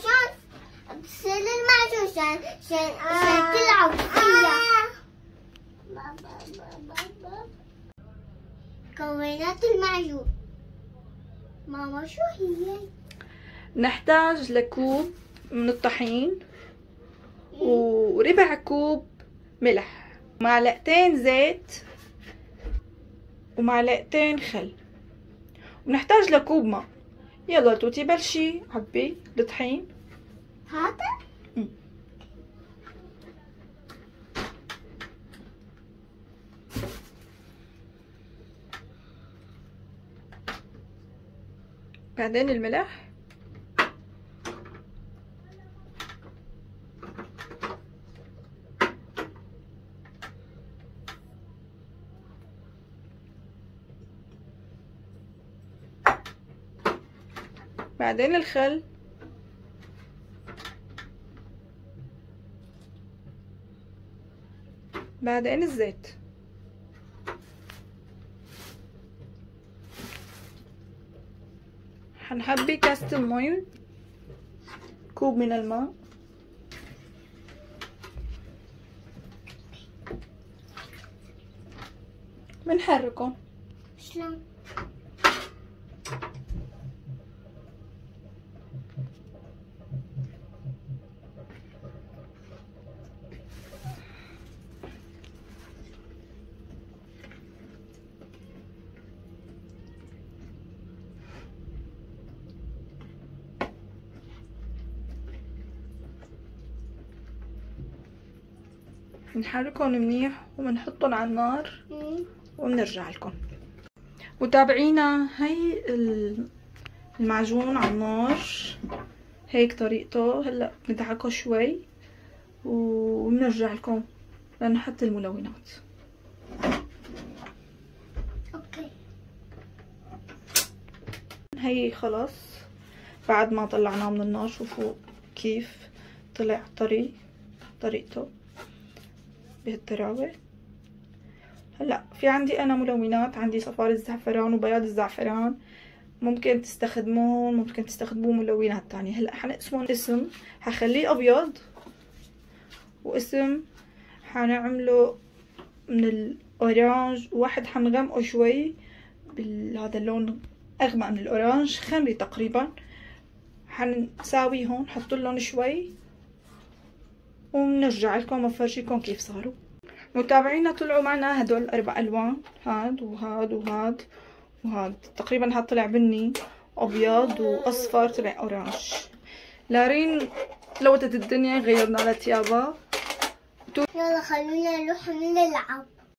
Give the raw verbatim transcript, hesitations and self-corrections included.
عشان تصير المعجون عشان عشان عشان تلعب فيها. مكونات المعجون ماما شو هي؟ نحتاج لكوب من الطحين وربع كوب ملح، معلقتين زيت ومعلقتين خل، ونحتاج لكوب ماء. يلا توتي بلشي عبي الطحين. هذا؟ بعدين الملح، بعدين الخل، بعدين الزيت. حنحبي كاسة المي، كوب من الماء، بنحركهم. شلون؟ بنحركهم منيح وبنحطهم على النار وبنرجع لكم. وتابعينا، هي المعجون على النار هيك طريقته. هلا بندعكه شوي وبنرجع لكم لنحط الملونات. اوكي هي خلاص بعد ما طلعناه من النار. شوفوا كيف طلع طري، طريقته بهالطراوة. هلا في عندي انا ملونات، عندي صفار الزعفران وبياض الزعفران، ممكن تستخدمون، ممكن تستخدموا ملونات تانية. هلا حنقسمهم اسم، حخليه ابيض، واسم حنعمله من الاورانج، وواحد حنغمقه شوي بهذا اللون اغمق من الاورانج، خمري تقريبا. حنساويهم، نحط لهم شوي وبنرجع لكم وبفرجيكم كيف صاروا. متابعينا طلعوا معنا هدول اربع الوان، هاد وهاد وهاد وهاد. تقريبا هاد طلع بني وابيض واصفر طلع اورانج. لارين لوتت الدنيا، غيرنا لها تيابها. يلا خلونا نروح نلعب.